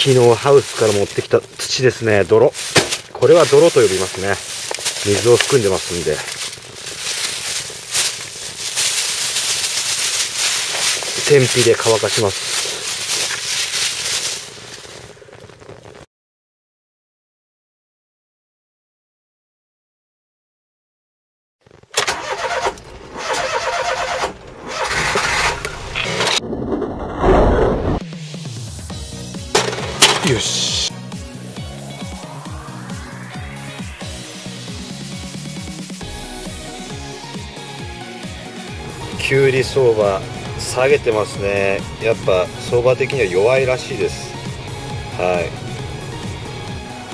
昨日ハウスから持ってきた土ですね。泥。これは泥と呼びますね。水を含んでますんで。天日で乾かします。よし。きゅうり相場下げてますね。やっぱ相場的には弱いらしいです。はい。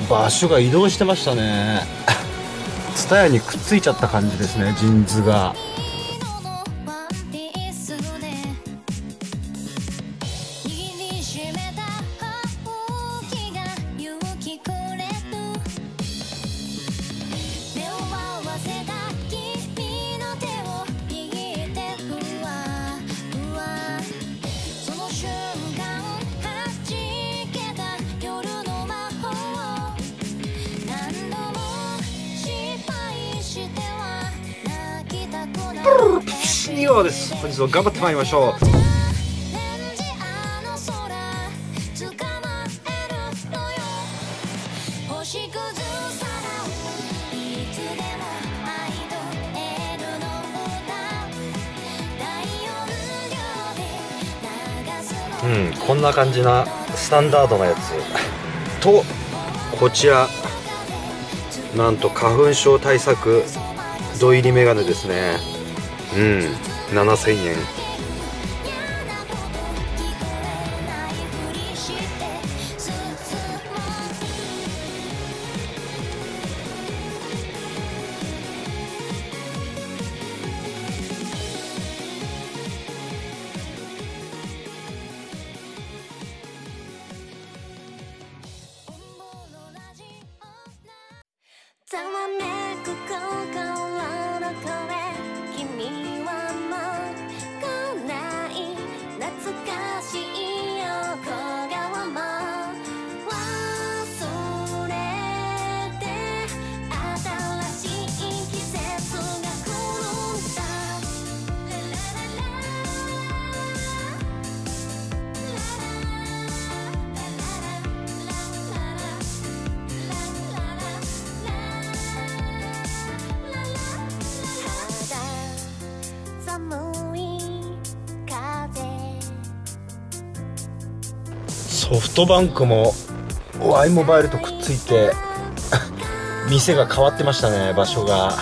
場所が移動してましたね。ツタヤにくっついちゃった感じですね、ジンズが。2号です。本日も頑張ってまいりましょう。こんな感じなスタンダードなやつと、こちらなんと花粉症対策土入りメガネですね。7000円。 ざわめく心の声、君はもう来ない、懐かしい横顔も忘れて、新しい季節が来るんだ。 ソフトバンクも Y モバイルとくっついて店が変わってましたね、場所が。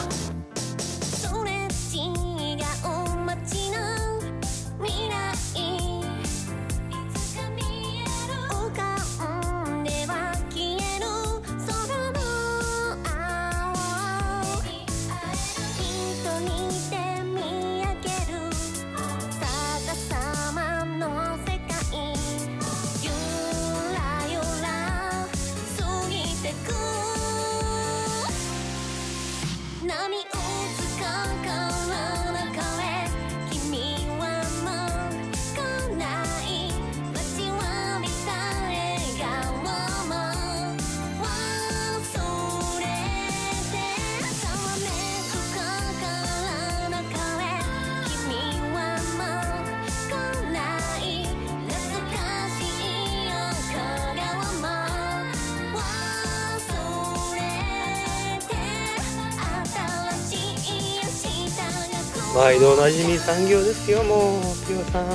毎度おなじみ残業ですよ、もうピオさん。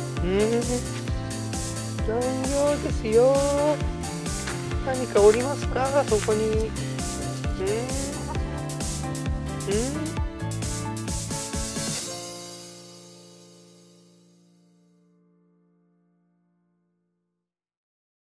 残業ですよ。何かおりますか、そこに。